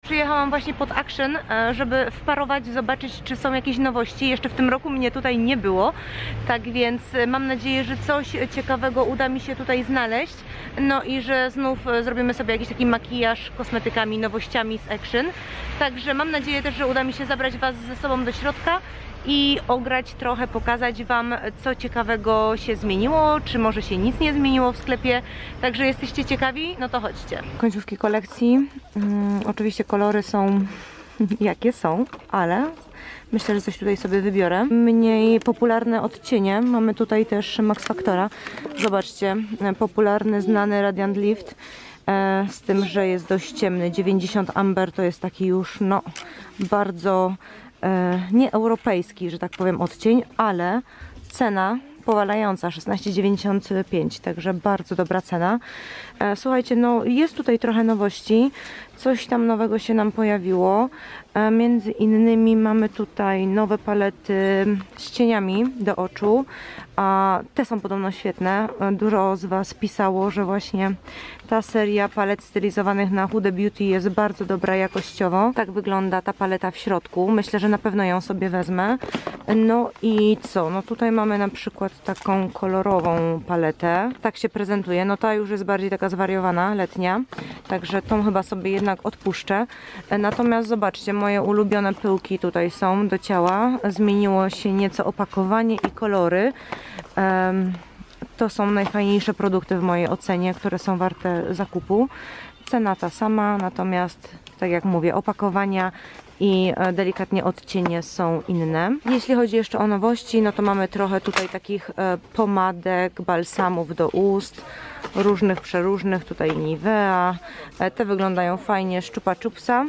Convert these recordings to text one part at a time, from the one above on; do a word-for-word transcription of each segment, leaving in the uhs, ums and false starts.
Przyjechałam właśnie pod Action, żeby wparować, zobaczyć, czy są jakieś nowości. Jeszcze w tym roku mnie tutaj nie było, tak więc mam nadzieję, że coś ciekawego uda mi się tutaj znaleźć. No i że znów zrobimy sobie jakiś taki makijaż kosmetykami, nowościami z Action. Także mam nadzieję też, że uda mi się zabrać Was ze sobą do środka i ograć trochę, pokazać Wam, co ciekawego się zmieniło, czy może się nic nie zmieniło w sklepie. Także jesteście ciekawi? No to chodźcie. Końcówki kolekcji. Hmm, oczywiście kolory są jakie są, ale myślę, że coś tutaj sobie wybiorę. Mniej popularne odcienie. Mamy tutaj też Max Factora. Zobaczcie, popularny, znany Radiant Lift. E, z tym, że jest dość ciemny. dziewięćdziesiąt Amber to jest taki już, no, bardzo e, nieeuropejski, że tak powiem, odcień, ale cena powalająca, szesnaście dziewięćdziesiąt pięć, także bardzo dobra cena. E, słuchajcie, no jest tutaj trochę nowości, coś tam nowego się nam pojawiło. E, między innymi mamy tutaj nowe palety z cieniami do oczu, a te są podobno świetne. Dużo z Was pisało, że właśnie ta seria palet stylizowanych na Huda Beauty jest bardzo dobra jakościowo. Tak wygląda ta paleta w środku. Myślę, że na pewno ją sobie wezmę. No i co? No tutaj mamy na przykład taką kolorową paletę. Tak się prezentuje. No ta już jest bardziej taka zwariowana, letnia. Także tą chyba sobie jednak odpuszczę. Natomiast zobaczcie, moje ulubione pyłki tutaj są do ciała. Zmieniło się nieco opakowanie i kolory. Um, to są najfajniejsze produkty w mojej ocenie, które są warte zakupu. Cena ta sama, natomiast tak jak mówię, opakowania i delikatnie odcienie są inne. Jeśli chodzi jeszcze o nowości, no to mamy trochę tutaj takich pomadek, balsamów do ust, różnych, przeróżnych, tutaj Nivea. Te wyglądają fajnie, z Chupa Chupsa.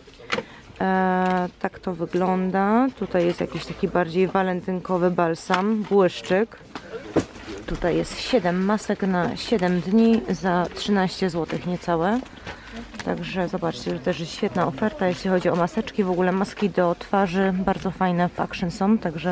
E, tak to wygląda. Tutaj jest jakiś taki bardziej walentynkowy balsam, błyszczyk. Tutaj jest siedem masek na siedem dni za trzynaście złotych niecałe. Także zobaczcie, że też jest świetna oferta, jeśli chodzi o maseczki. W ogóle maski do twarzy bardzo fajne w Action są, także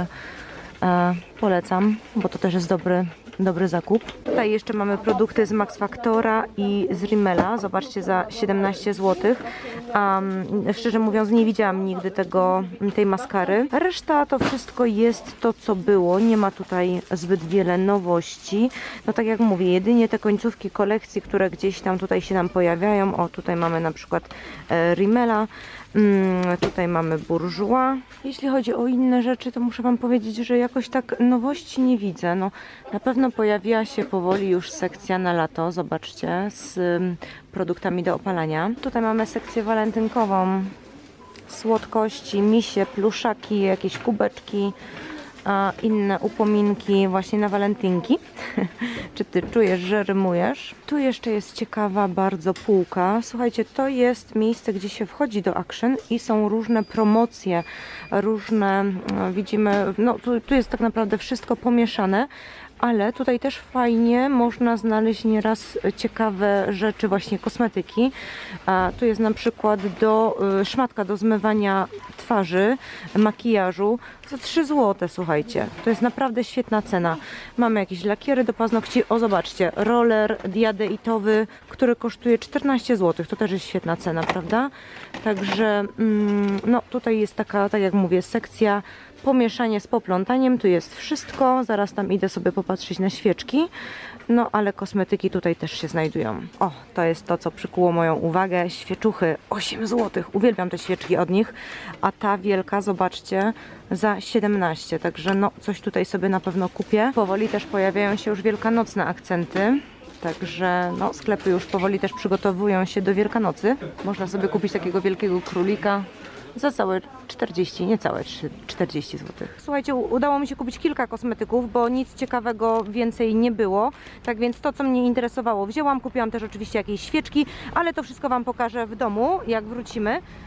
e, polecam, bo to też jest dobry, dobry zakup. Tutaj jeszcze mamy produkty z Max Factora i z Rimmela. Zobaczcie, za siedemnaście złotych. Um, szczerze mówiąc, nie widziałam nigdy tego, tej maskary. Reszta to wszystko jest to, co było. Nie ma tutaj zbyt wiele nowości. No tak jak mówię, jedynie te końcówki kolekcji, które gdzieś tam tutaj się nam pojawiają. O, tutaj mamy na przykład e, Rimmela. Mm, tutaj mamy Bourjois. Jeśli chodzi o inne rzeczy, to muszę Wam powiedzieć, że jakoś tak nowości nie widzę. No, na pewno pojawiła się powoli już sekcja na lato, zobaczcie, z um, produktami do opalania. Tutaj mamy sekcję walentynkową, słodkości, misie, pluszaki, jakieś kubeczki, a inne upominki właśnie na walentynki. Czy Ty czujesz, że rymujesz? Tu jeszcze jest ciekawa bardzo półka. Słuchajcie, to jest miejsce, gdzie się wchodzi do Action i są różne promocje, różne, widzimy, no tu, tu jest tak naprawdę wszystko pomieszane. Ale tutaj też fajnie można znaleźć nieraz ciekawe rzeczy, właśnie kosmetyki. A tu jest na przykład do, szmatka do zmywania twarzy, makijażu za trzy złote, słuchajcie. To jest naprawdę świetna cena. Mamy jakieś lakiery do paznokci. O, zobaczcie, roller diadeitowy, który kosztuje czternaście złotych. To też jest świetna cena, prawda? Także mm, no tutaj jest taka, tak jak mówię, sekcja pomieszanie z poplątaniem, tu jest wszystko, zaraz tam idę sobie popatrzeć na świeczki, no ale kosmetyki tutaj też się znajdują. O, to jest to, co przykuło moją uwagę, świeczuchy, osiem złotych, uwielbiam te świeczki od nich, a ta wielka, zobaczcie, za siedemnaście, także no coś tutaj sobie na pewno kupię. Powoli też pojawiają się już wielkanocne akcenty. Także no, sklepy już powoli też przygotowują się do Wielkanocy. Można sobie kupić takiego wielkiego królika za całe czterdzieści, niecałe czterdzieści złotych. Słuchajcie, udało mi się kupić kilka kosmetyków, bo nic ciekawego więcej nie było. Tak więc to, co mnie interesowało, wzięłam. Kupiłam też oczywiście jakieś świeczki, ale to wszystko Wam pokażę w domu, jak wrócimy.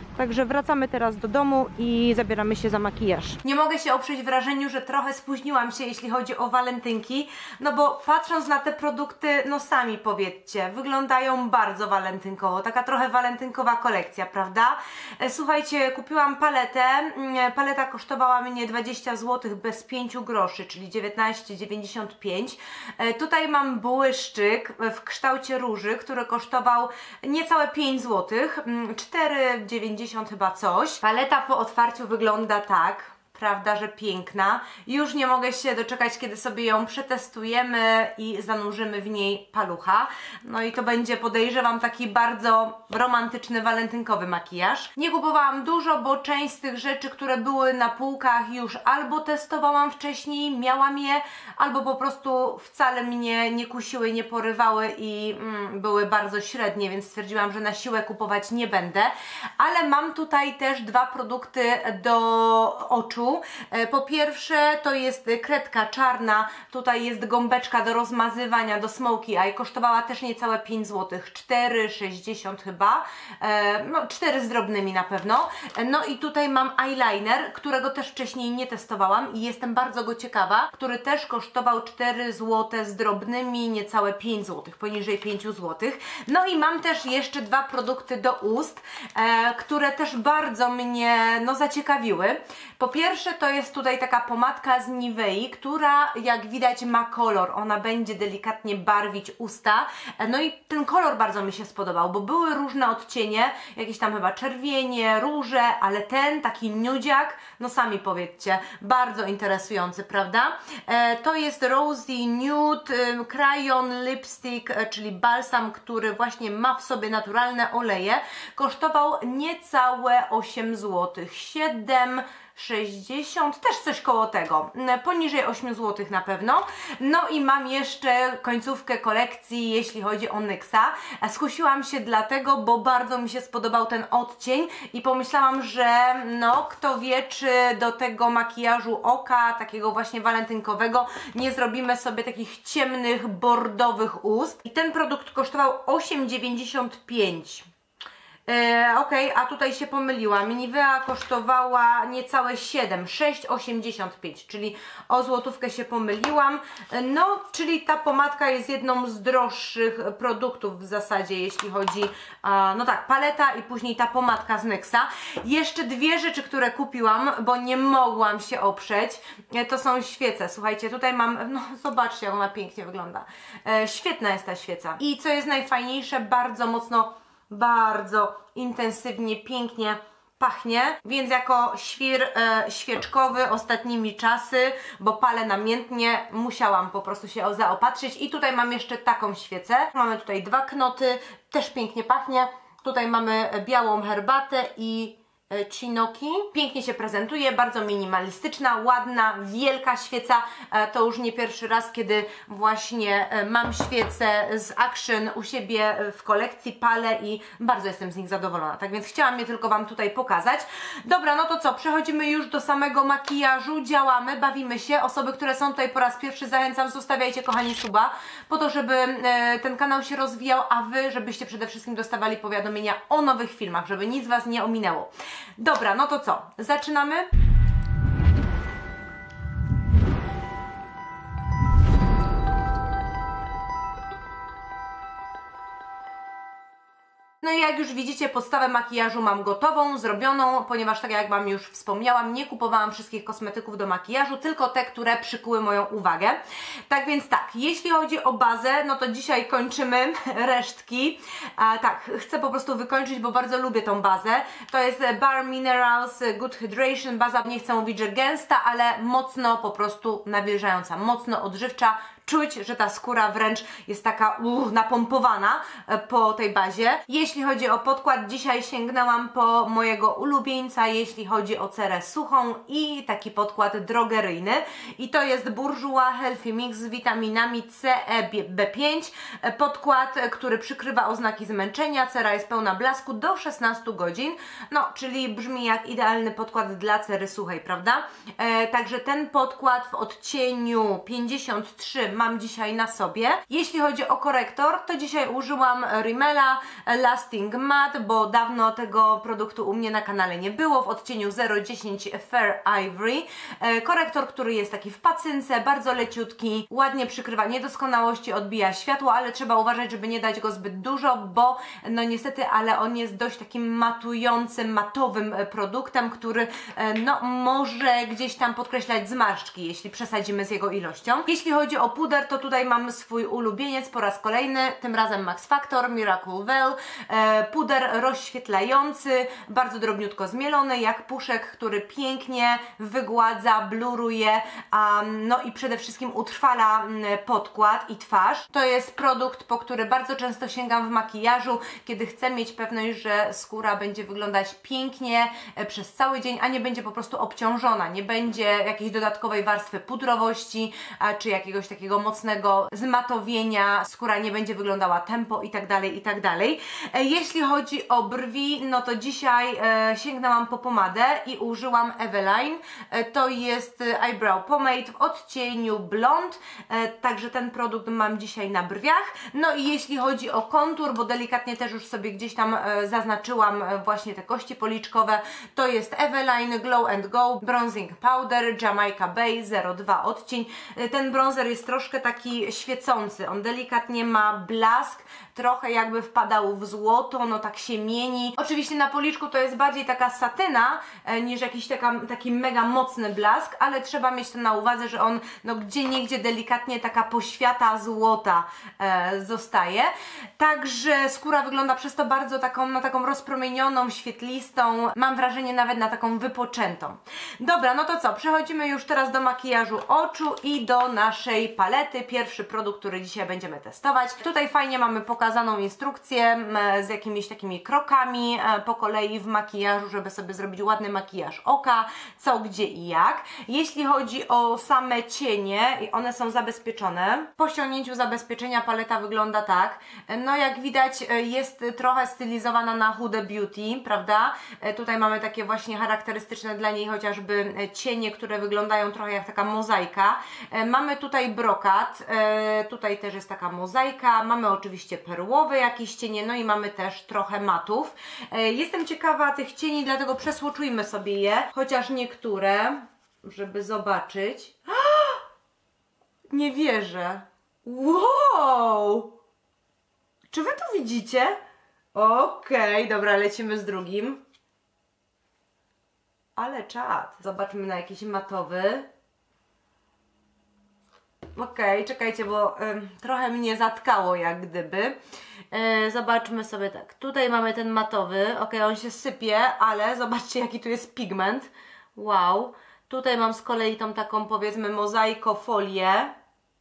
Także wracamy teraz do domu i zabieramy się za makijaż. Nie mogę się oprzeć wrażeniu, że trochę spóźniłam się, jeśli chodzi o walentynki, no bo patrząc na te produkty, no sami powiedzcie, wyglądają bardzo walentynkowo, taka trochę walentynkowa kolekcja, prawda? Słuchajcie, kupiłam paletę, paleta kosztowała mnie dwadzieścia złotych bez pięciu groszy, czyli dziewiętnaście dziewięćdziesiąt pięć. Tutaj mam błyszczyk w kształcie róży, który kosztował niecałe pięć złotych, cztery dziewięćdziesiąt chyba coś. Paleta po otwarciu wygląda tak, prawda, że piękna. Już nie mogę się doczekać, kiedy sobie ją przetestujemy i zanurzymy w niej palucha. No i to będzie, podejrzewam, taki bardzo romantyczny, walentynkowy makijaż. Nie kupowałam dużo, bo część z tych rzeczy, które były na półkach, już albo testowałam wcześniej, miałam je, albo po prostu wcale mnie nie kusiły, nie porywały i mm, były bardzo średnie, więc stwierdziłam, że na siłę kupować nie będę. Ale mam tutaj też dwa produkty do oczu. Po pierwsze to jest kredka czarna, tutaj jest gąbeczka do rozmazywania, do smoky eye, kosztowała też niecałe pięć złotych, cztery sześćdziesiąt chyba, no cztery z drobnymi na pewno. No i tutaj mam eyeliner, którego też wcześniej nie testowałam i jestem bardzo go ciekawa, który też kosztował cztery złote z drobnymi, niecałe pięć złotych, poniżej pięć złotych. No i mam też jeszcze dwa produkty do ust, które też bardzo mnie no zaciekawiły. Po pierwsze to jest tutaj taka pomadka z Nivei, która jak widać ma kolor, ona będzie delikatnie barwić usta, no i ten kolor bardzo mi się spodobał, bo były różne odcienie, jakieś tam chyba czerwienie, róże, ale ten taki nudziak, no sami powiedzcie, bardzo interesujący, prawda? E, to jest Rosy Nude e, Crayon Lipstick, e, czyli balsam, który właśnie ma w sobie naturalne oleje, kosztował niecałe osiem złotych, siedem sześćdziesiąt, też coś koło tego, poniżej osiem złotych na pewno. No i mam jeszcze końcówkę kolekcji, jeśli chodzi o Nyxa. Skusiłam się dlatego, bo bardzo mi się spodobał ten odcień i pomyślałam, że no kto wie, czy do tego makijażu oka, takiego właśnie walentynkowego, nie zrobimy sobie takich ciemnych, bordowych ust. I ten produkt kosztował osiem dziewięćdziesiąt pięć. E, ok, a tutaj się pomyliłam. Nivea kosztowała niecałe siedem, sześć osiemdziesiąt pięć, czyli o złotówkę się pomyliłam. No, czyli ta pomadka jest jedną z droższych produktów w zasadzie, jeśli chodzi, a, no tak, paleta i później ta pomadka z Nyxa. Jeszcze dwie rzeczy, które kupiłam, bo nie mogłam się oprzeć, e, to są świece. Słuchajcie, tutaj mam, no zobaczcie, jak ona pięknie wygląda. E, świetna jest ta świeca. I co jest najfajniejsze, bardzo mocno, bardzo intensywnie, pięknie pachnie, więc jako świr e, świeczkowy ostatnimi czasy, bo palę namiętnie, musiałam po prostu się zaopatrzyć. I tutaj mam jeszcze taką świecę. Mamy tutaj dwa knoty, też pięknie pachnie. Tutaj mamy białą herbatę i Chinoki. Pięknie się prezentuje, bardzo minimalistyczna, ładna, wielka świeca. To już nie pierwszy raz, kiedy właśnie mam świecę z Action u siebie w kolekcji, palę i bardzo jestem z nich zadowolona. Tak więc chciałam je tylko Wam tutaj pokazać. Dobra, no to co? Przechodzimy już do samego makijażu, działamy, bawimy się. Osoby, które są tutaj po raz pierwszy, zachęcam, zostawiajcie, kochani, suba, po to, żeby ten kanał się rozwijał, a Wy, żebyście przede wszystkim dostawali powiadomienia o nowych filmach, żeby nic Was nie ominęło. Dobra, no to co? Zaczynamy? No i jak już widzicie, podstawę makijażu mam gotową, zrobioną, ponieważ tak jak Wam już wspomniałam, nie kupowałam wszystkich kosmetyków do makijażu, tylko te, które przykuły moją uwagę. Tak więc tak, jeśli chodzi o bazę, no to dzisiaj kończymy resztki. A, tak, chcę po prostu wykończyć, bo bardzo lubię tą bazę. To jest Bare Minerals Good Hydration, baza, nie chcę mówić, że gęsta, ale mocno po prostu nawilżająca, mocno odżywcza. Czuć, że ta skóra wręcz jest taka uh, napompowana po tej bazie. Jeśli chodzi o podkład, dzisiaj sięgnęłam po mojego ulubieńca, jeśli chodzi o cerę suchą i taki podkład drogeryjny. I to jest Bourjois Healthy Mix z witaminami C, E, B pięć. Podkład, który przykrywa oznaki zmęczenia. Cera jest pełna blasku do szesnastu godzin. No, czyli brzmi jak idealny podkład dla cery suchej, prawda? E, także ten podkład w odcieniu pięćdziesiąt trzy mam dzisiaj na sobie. Jeśli chodzi o korektor, to dzisiaj użyłam Rimmela Lasting Matte, bo dawno tego produktu u mnie na kanale nie było, w odcieniu zero dziesięć Fair Ivory. Korektor, który jest taki w pacynce, bardzo leciutki, ładnie przykrywa niedoskonałości, odbija światło, ale trzeba uważać, żeby nie dać go zbyt dużo, bo no niestety, ale on jest dość takim matującym, matowym produktem, który no może gdzieś tam podkreślać zmarszczki, jeśli przesadzimy z jego ilością. Jeśli chodzi o puder, to tutaj mam swój ulubieniec po raz kolejny, tym razem Max Factor Miracle Veil. Puder rozświetlający, bardzo drobniutko zmielony, jak puszek, który pięknie wygładza, bluruje, um, no i przede wszystkim utrwala podkład i twarz. To jest produkt, po który bardzo często sięgam w makijażu, kiedy chcę mieć pewność, że skóra będzie wyglądać pięknie przez cały dzień, a nie będzie po prostu obciążona, nie będzie jakiejś dodatkowej warstwy pudrowości, a, czy jakiegoś takiego mocnego zmatowienia, skóra nie będzie wyglądała tempo i tak dalej, i tak dalej. Jeśli chodzi o brwi, no to dzisiaj e, sięgnęłam po pomadę i użyłam Eveline. E, to jest Eyebrow Pomade w odcieniu Blond, e, także ten produkt mam dzisiaj na brwiach. No i jeśli chodzi o kontur, bo delikatnie też już sobie gdzieś tam e, zaznaczyłam e, właśnie te kości policzkowe, to jest Eveline Glow and Go Bronzing Powder Jamaica Bay zero dwa odcień. E, ten bronzer jest troszkę taki świecący, on delikatnie ma blask, trochę jakby wpadał w złoto, no tak się mieni. Oczywiście na policzku to jest bardziej taka satyna e, niż jakiś taka, taki mega mocny blask, ale trzeba mieć to na uwadze, że on no gdzie niegdzie delikatnie taka poświata złota e, zostaje. Także skóra wygląda przez to bardzo taką, no taką rozpromienioną, świetlistą, mam wrażenie nawet na taką wypoczętą. Dobra, no to co, przechodzimy już teraz do makijażu oczu i do naszej palety. Pierwszy produkt, który dzisiaj będziemy testować. Tutaj fajnie mamy pokazaną instrukcję z jakimiś takimi krokami po kolei w makijażu, żeby sobie zrobić ładny makijaż oka, co, gdzie i jak. Jeśli chodzi o same cienie, one są zabezpieczone. Po ściągnięciu zabezpieczenia paleta wygląda tak. No jak widać jest trochę stylizowana na Huda Beauty, prawda? Tutaj mamy takie właśnie charakterystyczne dla niej chociażby cienie, które wyglądają trochę jak taka mozaika. Mamy tutaj brokat, tutaj też jest taka mozaika, mamy oczywiście perłowe jakieś cienie, no i mamy też trochę matów. Jestem ciekawa tych cieni, dlatego przesłoczujmy sobie je, chociaż niektóre, żeby zobaczyć. Nie wierzę. Wow! Czy wy to widzicie? Okej, okay, dobra, lecimy z drugim. Ale czad. Zobaczmy na jakiś matowy. Okej, okay, czekajcie, bo y, trochę mnie zatkało jak gdyby. Y, zobaczmy sobie tak. Tutaj mamy ten matowy. Ok, on się sypie, ale zobaczcie jaki tu jest pigment. Wow. Tutaj mam z kolei tą taką powiedzmy mozaikofolię.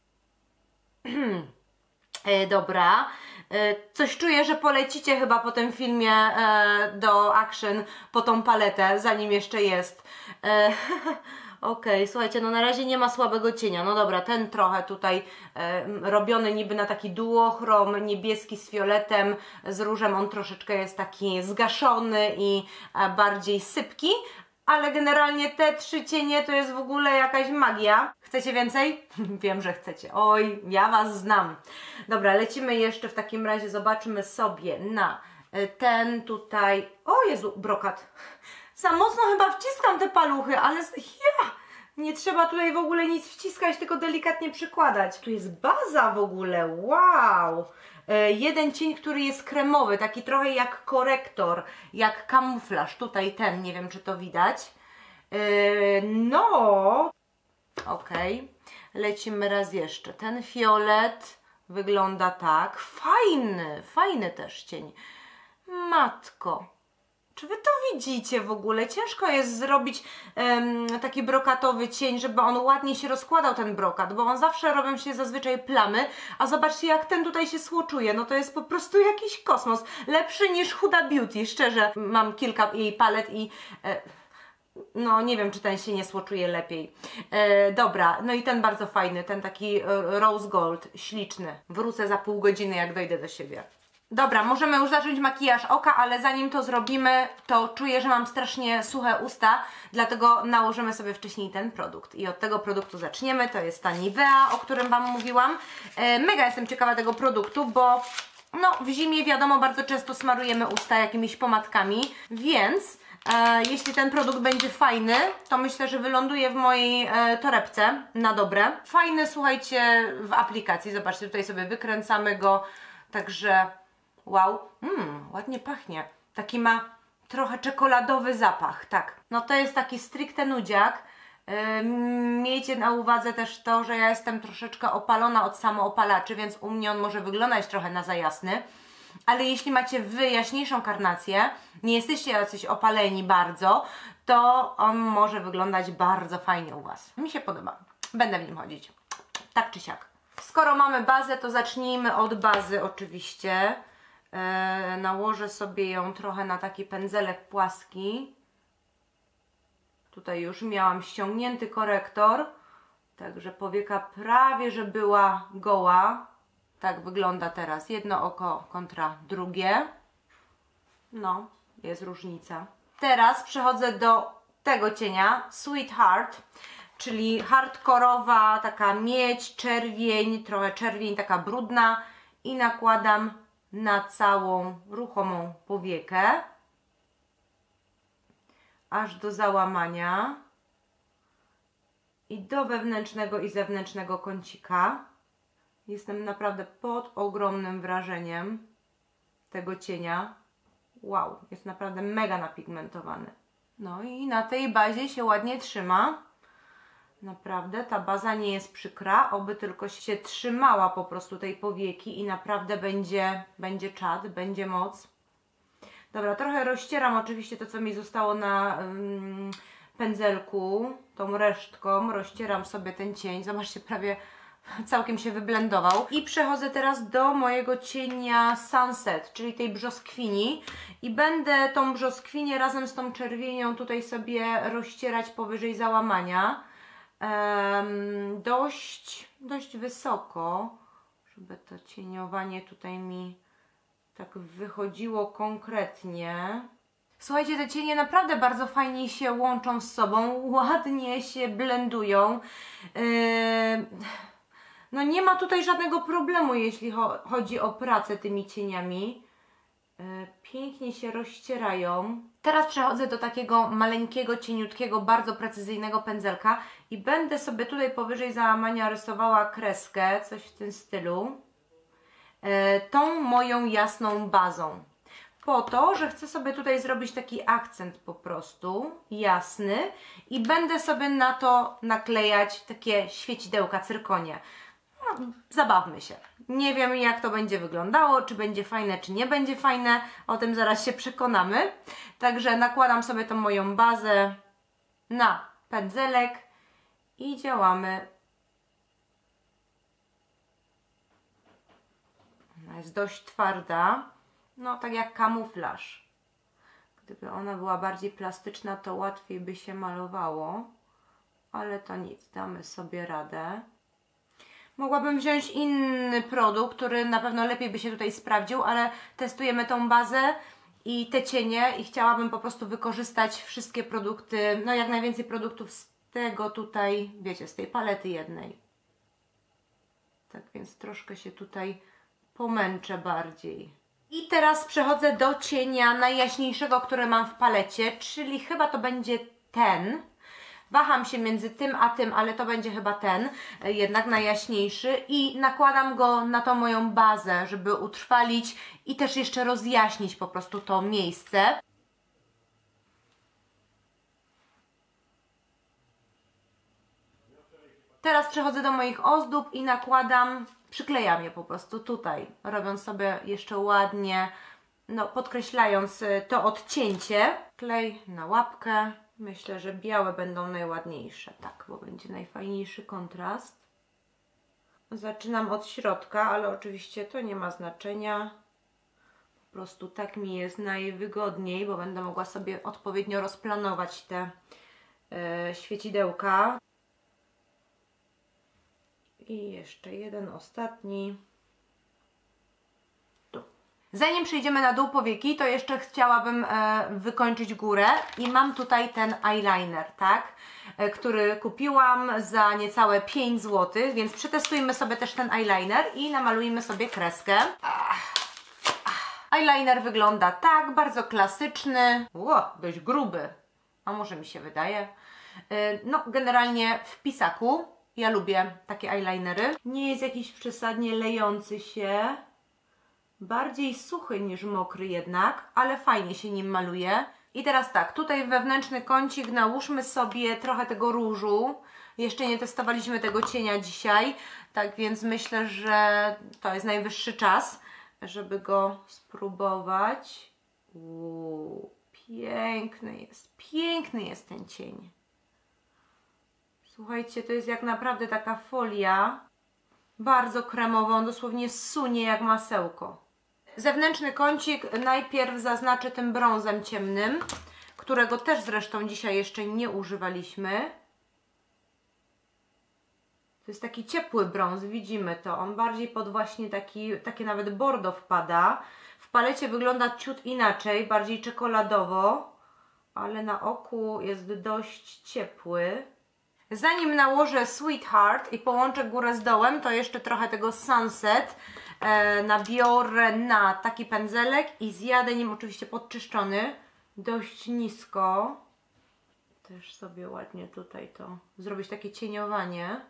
y, dobra. Y, coś czuję, że polecicie chyba po tym filmie y, do Action po tą paletę, zanim jeszcze jest. Y, Okej, okay, słuchajcie, no na razie nie ma słabego cienia. No dobra, ten trochę tutaj e, robiony niby na taki duochrom, niebieski z fioletem, z różem, on troszeczkę jest taki zgaszony i e, bardziej sypki, ale generalnie te trzy cienie to jest w ogóle jakaś magia. Chcecie więcej? Wiem, że chcecie. Oj, ja Was znam. Dobra, lecimy jeszcze w takim razie, zobaczmy sobie na ten tutaj, o Jezu, brokat. Za mocno chyba wciskam te paluchy, ale ja, nie trzeba tutaj w ogóle nic wciskać, tylko delikatnie przykładać. Tu jest baza w ogóle, wow! E, jeden cień, który jest kremowy, taki trochę jak korektor, jak kamuflaż. Tutaj ten, nie wiem czy to widać. E, no, okej, okay. Lecimy raz jeszcze. Ten fiolet wygląda tak, fajny, fajny też cień. Matko. Czy wy to widzicie w ogóle? Ciężko jest zrobić um, taki brokatowy cień, żeby on ładnie się rozkładał, ten brokat, bo on zawsze robią się zazwyczaj plamy, a zobaczcie jak ten tutaj się słoczuje, no to jest po prostu jakiś kosmos. Lepszy niż Huda Beauty, szczerze, mam kilka jej palet i... E, no nie wiem, czy ten się nie słoczuje lepiej. E, dobra, no i ten bardzo fajny, ten taki rose gold, śliczny. Wrócę za pół godziny, jak dojdę do siebie. Dobra, możemy już zacząć makijaż oka, ale zanim to zrobimy, to czuję, że mam strasznie suche usta, dlatego nałożymy sobie wcześniej ten produkt. I od tego produktu zaczniemy, to jest ta Nivea, o którym Wam mówiłam. E, mega jestem ciekawa tego produktu, bo no, w zimie wiadomo, bardzo często smarujemy usta jakimiś pomadkami, więc e, jeśli ten produkt będzie fajny, to myślę, że wyląduje w mojej e, torebce na dobre. Fajny, słuchajcie, w aplikacji, zobaczcie, tutaj sobie wykręcamy go, także... Wow, mmm, ładnie pachnie. Taki ma trochę czekoladowy zapach, tak. No to jest taki stricte nudziak. Yy, miejcie na uwadze też to, że ja jestem troszeczkę opalona od samoopalaczy, więc u mnie on może wyglądać trochę na za jasny. Ale jeśli macie wy jaśniejszą karnację, nie jesteście jacyś opaleni bardzo, to on może wyglądać bardzo fajnie u Was. Mi się podoba. Będę w nim chodzić. Tak czy siak. Skoro mamy bazę, to zacznijmy od bazy oczywiście. E, nałożę sobie ją trochę na taki pędzelek płaski. Tutaj już miałam ściągnięty korektor, także powieka prawie, że była goła. Tak wygląda teraz jedno oko kontra drugie. No, jest różnica. Teraz przechodzę do tego cienia, Sweetheart, czyli hardkorowa, taka miedź, czerwień, trochę czerwień taka brudna i nakładam na całą ruchomą powiekę, aż do załamania i do wewnętrznego i zewnętrznego kącika. Jestem naprawdę pod ogromnym wrażeniem tego cienia. Wow, jest naprawdę mega napigmentowany. No i na tej bazie się ładnie trzyma. Naprawdę ta baza nie jest przykra, oby tylko się trzymała po prostu tej powieki i naprawdę będzie, będzie czad, będzie moc. Dobra, trochę rozcieram oczywiście to, co mi zostało na ym, pędzelku, tą resztką. Rozcieram sobie ten cień. Zobaczcie, prawie całkiem się wyblendował. I przechodzę teraz do mojego cienia Sunset, czyli tej brzoskwini. I będę tą brzoskwinię razem z tą czerwienią tutaj sobie rozcierać powyżej załamania. Um, dość, dość wysoko, żeby to cieniowanie tutaj mi tak wychodziło konkretnie. Słuchajcie, te cienie naprawdę bardzo fajnie się łączą z sobą, ładnie się blendują. Yy, no nie ma tutaj żadnego problemu, jeśli cho chodzi o pracę tymi cieniami. Yy, pięknie się rozcierają. Teraz przechodzę do takiego maleńkiego, cieniutkiego, bardzo precyzyjnego pędzelka i będę sobie tutaj powyżej załamania rysowała kreskę, coś w tym stylu, e, tą moją jasną bazą. Po to, że chcę sobie tutaj zrobić taki akcent po prostu, jasny i będę sobie na to naklejać takie świecidełka, cyrkonie. No, zabawmy się. Nie wiem, jak to będzie wyglądało, czy będzie fajne, czy nie będzie fajne. O tym zaraz się przekonamy. Także nakładam sobie tą moją bazę na pędzelek i działamy. Ona jest dość twarda. No, tak jak kamuflaż. Gdyby ona była bardziej plastyczna, to łatwiej by się malowało. Ale to nic, damy sobie radę. Mogłabym wziąć inny produkt, który na pewno lepiej by się tutaj sprawdził, ale testujemy tą bazę i te cienie i chciałabym po prostu wykorzystać wszystkie produkty, no jak najwięcej produktów z tego tutaj, wiecie, z tej palety jednej. Tak więc troszkę się tutaj pomęczę bardziej. I teraz przechodzę do cienia najjaśniejszego, który mam w palecie, czyli chyba to będzie ten. Waham się między tym a tym, ale to będzie chyba ten, jednak najjaśniejszy i nakładam go na tą moją bazę, żeby utrwalić i też jeszcze rozjaśnić po prostu to miejsce. Teraz przechodzę do moich ozdób i nakładam, przyklejam je po prostu tutaj, robiąc sobie jeszcze ładnie, no podkreślając to odcięcie. Klej na łapkę. Myślę, że białe będą najładniejsze, tak, bo będzie najfajniejszy kontrast. Zaczynam od środka, ale oczywiście to nie ma znaczenia. Po prostu tak mi jest najwygodniej, bo będę mogła sobie odpowiednio rozplanować te e, świecidełka. I jeszcze jeden ostatni. Tu. Zanim przejdziemy na dół powieki, to jeszcze chciałabym e, wykończyć górę i mam tutaj ten eyeliner, tak? E, który kupiłam za niecałe pięć złotych, więc przetestujmy sobie też ten eyeliner i namalujmy sobie kreskę. Ach, ach. Eyeliner wygląda tak, bardzo klasyczny, Ło, dość gruby, a może mi się wydaje. E, no, generalnie w pisaku, ja lubię takie eyelinery. Nie jest jakiś przesadnie lejący się. Bardziej suchy niż mokry jednak, ale fajnie się nim maluje. I teraz tak, tutaj wewnętrzny kącik nałóżmy sobie trochę tego różu. Jeszcze nie testowaliśmy tego cienia dzisiaj, tak więc myślę, że to jest najwyższy czas, żeby go spróbować. Uuu, piękny jest, piękny jest ten cień. Słuchajcie, to jest jak naprawdę taka folia, bardzo kremowa, on dosłownie sunie jak masełko. Zewnętrzny kącik najpierw zaznaczę tym brązem ciemnym, którego też zresztą dzisiaj jeszcze nie używaliśmy. To jest taki ciepły brąz, widzimy to. On bardziej pod właśnie taki, takie nawet bordo wpada. W palecie wygląda ciut inaczej, bardziej czekoladowo, ale na oku jest dość ciepły. Zanim nałożę Sweetheart i połączę górę z dołem, to jeszcze trochę tego Sunset e, nabiorę na taki pędzelek i zjadę nim oczywiście podczyszczony, dość nisko. Też sobie ładnie tutaj to zrobić takie cieniowanie.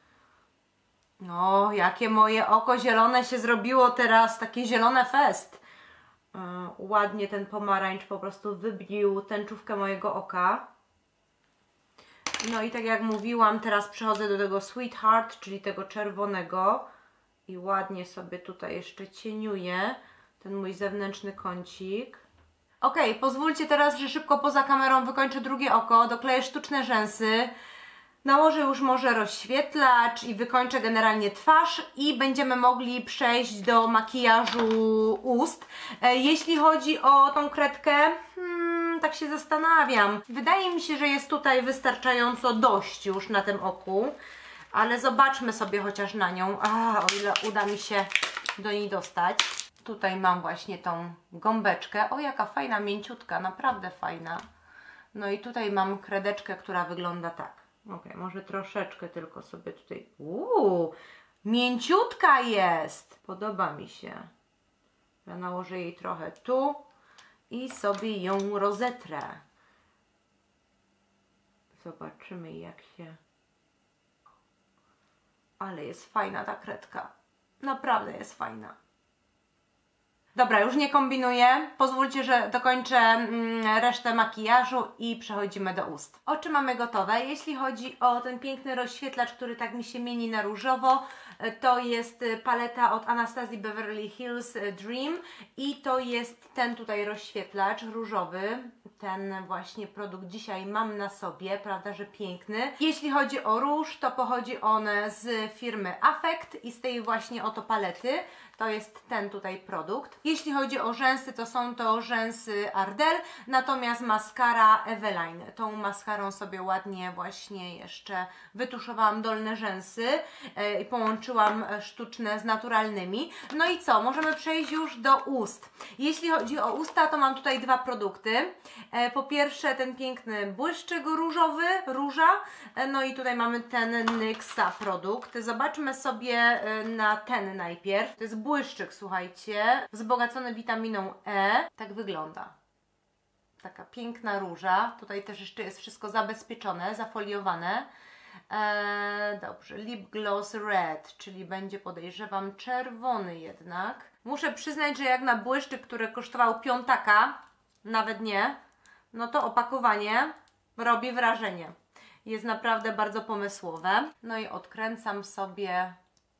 No, jakie moje oko zielone się zrobiło teraz, takie zielone fest. E, ładnie ten pomarańcz po prostu wybił tęczówkę mojego oka. No i tak jak mówiłam, teraz przechodzę do tego Sweetheart, czyli tego czerwonego i ładnie sobie tutaj jeszcze cieniuję ten mój zewnętrzny kącik. Ok, pozwólcie teraz, że szybko poza kamerą wykończę drugie oko, dokleję sztuczne rzęsy, nałożę już może rozświetlacz i wykończę generalnie twarz i będziemy mogli przejść do makijażu ust. Jeśli chodzi o tą kredkę, hmm, tak się zastanawiam. Wydaje mi się, że jest tutaj wystarczająco dość już na tym oku, ale zobaczmy sobie chociaż na nią, A, o ile uda mi się do niej dostać. Tutaj mam właśnie tą gąbeczkę. O, jaka fajna, mięciutka, naprawdę fajna. No i tutaj mam kredeczkę, która wygląda tak. Ok, może troszeczkę tylko sobie tutaj... Uuu, mięciutka jest! Podoba mi się. Ja nałożę jej trochę tu i sobie ją rozetrę. Zobaczymy, jak się... Ale jest fajna ta kredka. Naprawdę jest fajna. Dobra, już nie kombinuję. Pozwólcie, że dokończę mm, resztę makijażu i przechodzimy do ust. Oczy mamy gotowe. Jeśli chodzi o ten piękny rozświetlacz, który tak mi się mieni na różowo, to jest paleta od Anastasia Beverly Hills Dream i to jest ten tutaj rozświetlacz różowy. Ten właśnie produkt dzisiaj mam na sobie, prawda, że piękny. Jeśli chodzi o róż, to pochodzi on z firmy Affect i z tej właśnie oto palety. To jest ten tutaj produkt. Jeśli chodzi o rzęsy, to są to rzęsy Ardell, natomiast maskara Eveline. Tą maskarą sobie ładnie właśnie jeszcze wytuszowałam dolne rzęsy yy, i połączyłam sztuczne z naturalnymi. No i co? Możemy przejść już do ust. Jeśli chodzi o usta, to mam tutaj dwa produkty. Yy, po pierwsze ten piękny błyszczyk różowy, róża. Yy, no i tutaj mamy ten Nyxa produkt. Zobaczmy sobie yy, na ten najpierw. To jest błyszczyk, słuchajcie, wzbogacony witaminą E. Tak wygląda. Taka piękna róża. Tutaj też jeszcze jest wszystko zabezpieczone, zafoliowane. Eee, dobrze, Lip Gloss Red, czyli będzie, podejrzewam, czerwony jednak. Muszę przyznać, że jak na błyszczyk, który kosztował piątaka, nawet nie, no to opakowanie robi wrażenie. Jest naprawdę bardzo pomysłowe. No i odkręcam sobie...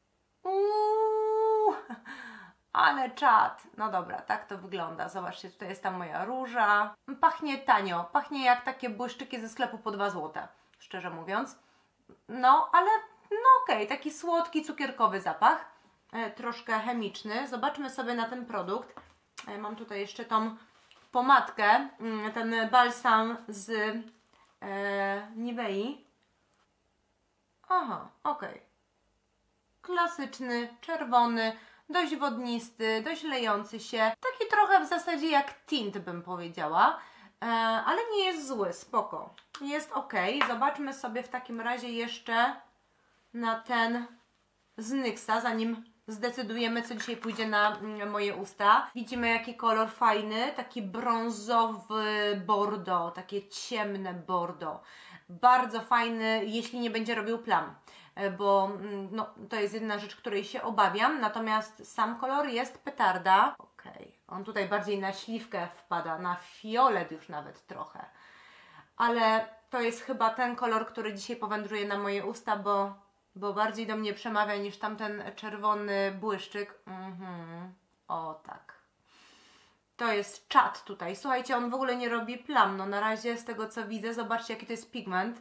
Uuu, ale czad. No dobra, tak to wygląda. Zobaczcie, tutaj jest ta moja róża. Pachnie tanio. Pachnie jak takie błyszczyki ze sklepu po dwa złote, szczerze mówiąc. No, ale no okej, okay, taki słodki, cukierkowy zapach. E, troszkę chemiczny. Zobaczmy sobie na ten produkt. E, mam tutaj jeszcze tą pomadkę, ten balsam z e, Nivei. Aha, okej. Okay. Klasyczny, czerwony, dość wodnisty, dość lejący się, taki trochę w zasadzie jak tint bym powiedziała, e, ale nie jest zły, spoko, jest ok. Zobaczmy sobie w takim razie jeszcze na ten z Nyxa, zanim zdecydujemy, co dzisiaj pójdzie na moje usta. Widzimy, jaki kolor fajny, taki brązowy bordeaux, takie ciemne bordeaux. Bardzo fajny, jeśli nie będzie robił plam, bo no, to jest jedna rzecz, której się obawiam, natomiast sam kolor jest petarda. Ok, on tutaj bardziej na śliwkę wpada, na fiolet już nawet trochę, ale to jest chyba ten kolor, który dzisiaj powędruje na moje usta, bo bo bardziej do mnie przemawia niż tamten czerwony błyszczyk. Mhm. O tak. To jest czad tutaj. Słuchajcie, on w ogóle nie robi plam. No na razie z tego co widzę, zobaczcie jaki to jest pigment.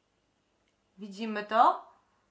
Widzimy to?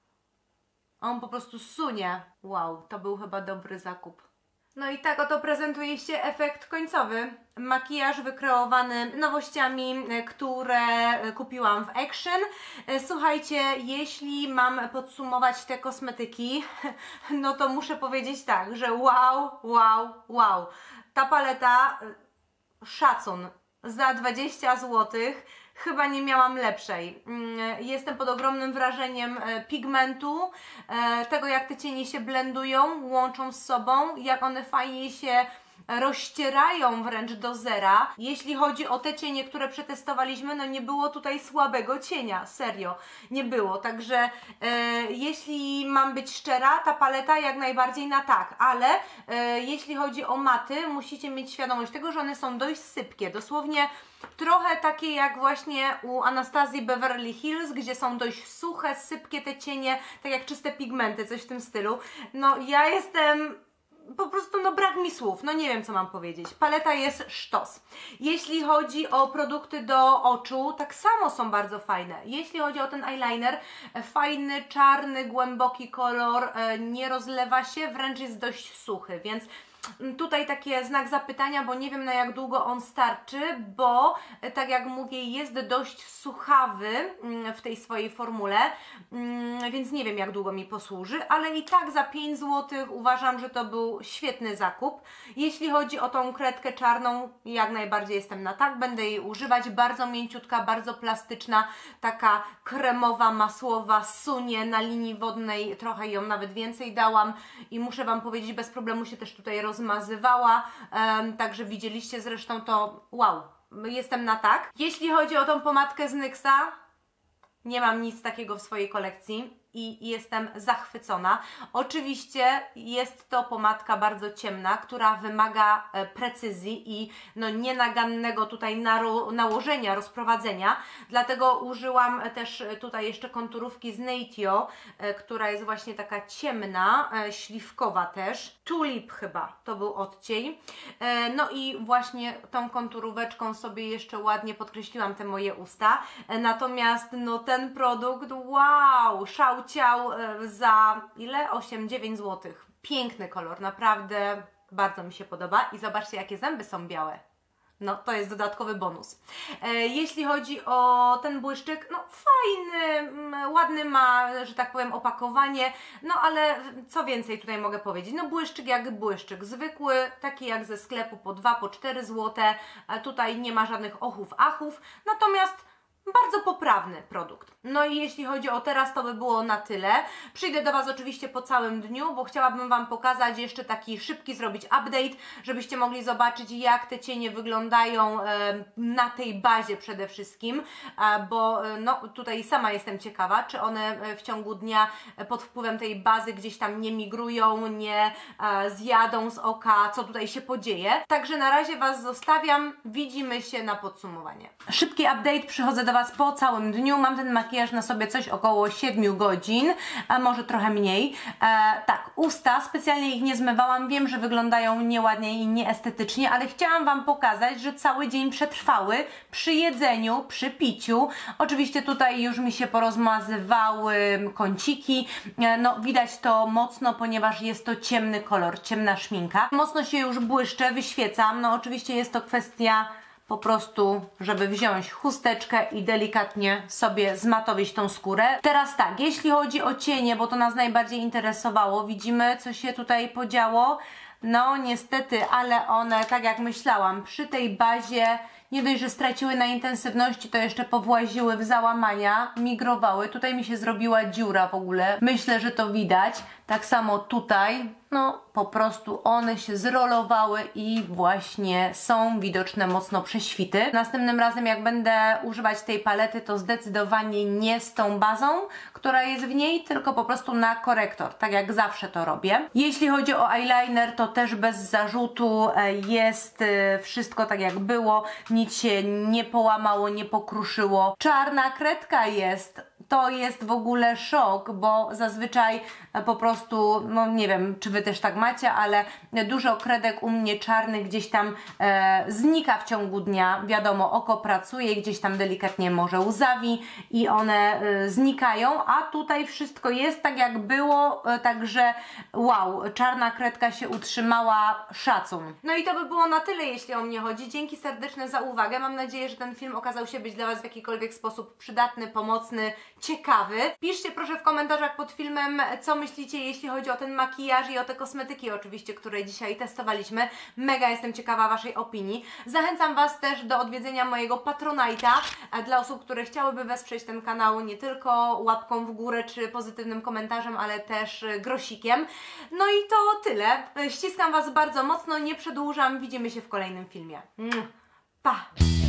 On po prostu sunie. Wow, to był chyba dobry zakup. No i tak oto prezentuje się efekt końcowy. Makijaż wykreowany nowościami, które kupiłam w Action. Słuchajcie, jeśli mam podsumować te kosmetyki, no to muszę powiedzieć tak, że wow, wow, wow. Ta paleta, szacun, za dwadzieścia złotych. Chyba nie miałam lepszej. Jestem pod ogromnym wrażeniem pigmentu, tego jak te cienie się blendują, łączą z sobą, jak one fajnie się rozcierają wręcz do zera. Jeśli chodzi o te cienie, które przetestowaliśmy, no nie było tutaj słabego cienia, serio, nie było. Także e, jeśli mam być szczera, ta paleta jak najbardziej na tak, ale e, jeśli chodzi o maty, musicie mieć świadomość tego, że one są dość sypkie, dosłownie trochę takie jak właśnie u Anastazji Beverly Hills, gdzie są dość suche, sypkie te cienie, tak jak czyste pigmenty, coś w tym stylu. No ja jestem... po prostu no brak mi słów, no nie wiem co mam powiedzieć. Paleta jest sztos. Jeśli chodzi o produkty do oczu, tak samo są bardzo fajne. Jeśli chodzi o ten eyeliner, fajny, czarny, głęboki kolor, nie rozlewa się, wręcz jest dość suchy, więc tutaj taki znak zapytania, bo nie wiem na jak długo on starczy, bo tak jak mówię, jest dość suchawy w tej swojej formule, więc nie wiem jak długo mi posłuży, ale i tak za pięć złotych uważam, że to był świetny zakup. Jeśli chodzi o tą kredkę czarną, jak najbardziej jestem na tak, będę jej używać, bardzo mięciutka, bardzo plastyczna, taka kremowa, masłowa, sunie na linii wodnej, trochę ją nawet więcej dałam i muszę Wam powiedzieć, bez problemu się też tutaj rozmazywała, um, także widzieliście zresztą to, wow, jestem na tak. Jeśli chodzi o tą pomadkę z Nyxa, nie mam nic takiego w swojej kolekcji i jestem zachwycona. Oczywiście jest to pomadka bardzo ciemna, która wymaga precyzji i no nienagannego tutaj nałożenia, rozprowadzenia, dlatego użyłam też tutaj jeszcze konturówki z Natio, która jest właśnie taka ciemna, śliwkowa też. Tulip chyba to był odcień. No i właśnie tą konturóweczką sobie jeszcze ładnie podkreśliłam te moje usta. Natomiast no ten produkt, wow, szał ciał za ile? osiem dziewięć złotych. Piękny kolor, naprawdę bardzo mi się podoba i zobaczcie jakie zęby są białe. No, to jest dodatkowy bonus. E, jeśli chodzi o ten błyszczyk, no fajny, ładny ma, że tak powiem, opakowanie, no ale co więcej tutaj mogę powiedzieć? No błyszczyk jak błyszczyk, zwykły, taki jak ze sklepu po dwa, po cztery złote, a tutaj nie ma żadnych ochów, achów, natomiast bardzo poprawny produkt. No i jeśli chodzi o teraz, to by było na tyle. Przyjdę do Was oczywiście po całym dniu, bo chciałabym Wam pokazać jeszcze taki szybki, zrobić update, żebyście mogli zobaczyć jak te cienie wyglądają e, na tej bazie przede wszystkim, e, bo e, no tutaj sama jestem ciekawa, czy one w ciągu dnia pod wpływem tej bazy gdzieś tam nie migrują, nie e, zjadą z oka, co tutaj się podzieje. Także na razie Was zostawiam, widzimy się na podsumowanie. Szybki update, przychodzę do Was po całym dniu, mam ten makijaż na sobie coś około siedmiu godzin, a może trochę mniej. E, tak, usta, specjalnie ich nie zmywałam, wiem, że wyglądają nieładnie i nieestetycznie, ale chciałam Wam pokazać, że cały dzień przetrwały przy jedzeniu, przy piciu. Oczywiście tutaj już mi się porozmazywały kąciki, e, no widać to mocno, ponieważ jest to ciemny kolor, ciemna szminka. Mocno się już błyszczę, wyświecam, no oczywiście jest to kwestia po prostu, żeby wziąć chusteczkę i delikatnie sobie zmatowić tą skórę. Teraz tak, jeśli chodzi o cienie, bo to nas najbardziej interesowało, widzimy, co się tutaj podziało. No niestety, ale one, tak jak myślałam, przy tej bazie nie dość, że straciły na intensywności, to jeszcze powłaziły w załamania, migrowały. Tutaj mi się zrobiła dziura w ogóle. Myślę, że to widać. Tak samo tutaj, no po prostu one się zrolowały i właśnie są widoczne mocno prześwity. Następnym razem jak będę używać tej palety, to zdecydowanie nie z tą bazą, która jest w niej, tylko po prostu na korektor, tak jak zawsze to robię. Jeśli chodzi o eyeliner, to też bez zarzutu, jest wszystko tak jak było, nic się nie połamało, nie pokruszyło. Czarna kredka jest. To jest w ogóle szok, bo zazwyczaj po prostu, no nie wiem, czy Wy też tak macie, ale dużo kredek u mnie czarnych gdzieś tam e, znika w ciągu dnia. Wiadomo, oko pracuje, gdzieś tam delikatnie może łzawi i one e, znikają, a tutaj wszystko jest tak jak było, e, także wow, czarna kredka się utrzymała, szacun. No i to by było na tyle, jeśli o mnie chodzi. Dzięki serdeczne za uwagę. Mam nadzieję, że ten film okazał się być dla Was w jakikolwiek sposób przydatny, pomocny, ciekawy. Piszcie proszę w komentarzach pod filmem, co myślicie, jeśli chodzi o ten makijaż i o te kosmetyki oczywiście, które dzisiaj testowaliśmy. Mega jestem ciekawa Waszej opinii. Zachęcam Was też do odwiedzenia mojego Patronite'a dla osób, które chciałyby wesprzeć ten kanał nie tylko łapką w górę czy pozytywnym komentarzem, ale też grosikiem. No i to tyle. Ściskam Was bardzo mocno, nie przedłużam. Widzimy się w kolejnym filmie. Pa!